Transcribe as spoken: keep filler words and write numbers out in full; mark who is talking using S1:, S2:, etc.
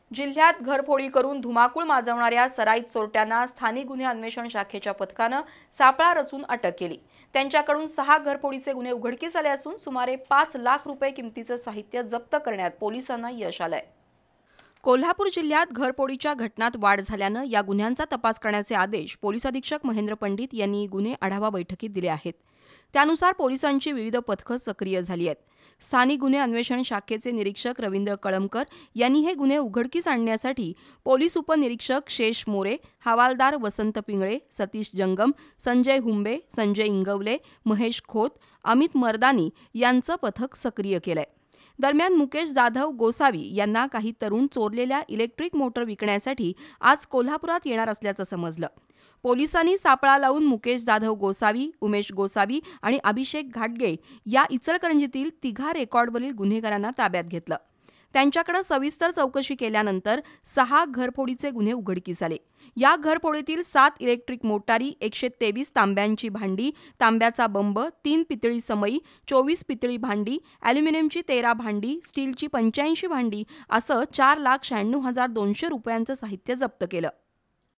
S1: जिल्ह्यात घरफोडी करून धुमाकूळ माजवणाऱ्या सराईत चोरट्यांना स्थानिक गुन्हे अन्वेषण शाखेच्या पथकानं सापळा रचून अटक केली। त्यांच्याकडून सहा घरफोडीचे गुन्हे उघडकीस आले असून सुमारे पाच लाख रुपये किमतीचं साहित्य जप्त करण्यात पोलिसांना यश आलंय। कोल्हापूर जिल्ह्यात घरफोडीच्या घटनांत वाढ झाल्यानं या गुन्ह्यांचा तपास करण्याचे आदेश पोलीस अधीक्षक महेंद्र पंडित यांनी गुन्हे आढावा बैठकीत दिले आहेत। त्यानुसार पोलिसांची विविध पथकं सक्रिय झाली आहेत। स्थानिक गुन्हे अन्वेषण शाखेचे निरीक्षक रवींद्र कळमकर यांनी हे गुन्हे उघडकीस आणण्यासाठी पोलीस उपनिरीक्षक शेष मोरे, हवालदार वसंत पिंगळे, सतीश जंगम, संजय हुंबे, संजय इंगवले, महेश खोत, अमित मर्दानी यांचं पथक सक्रिय केलंय। दरम्यान मुकेश जाधव गोसावी यांना काही तरुण चोरलेल्या इलेक्ट्रिक मोटर विकण्यासाठी आज कोल्हापुरात येणार असल्याचं समजलं। पोलिसांनी सापळा लावून मुकेश जाधव गोसावी, उमेश गोसावी आणि अभिषेक घाटगे या इचलकरंजीतील तिघा रेकॉर्डवरील गुन्हेगारांना ताब्यात घेतलं। त्यांच्याकडे सविस्तर चौकशी केल्यानंतर सहा घरफोडीचे गुन्हे उघडकीस आले। या घरफोडीतील सात इलेक्ट्रिक मोटारी, एकशे तेवीस तांब्यांची भांडी, तांब्याचा बंब, तीन पितळी समई, चोवीस पितळी भांडी, अॅल्युमिनियमची तेरा भांडी, स्टीलची पंच्याऐंशी भांडी असं चार लाख शहाण्णव हजार दोनशे रुपयांचं साहित्य जप्त केलं।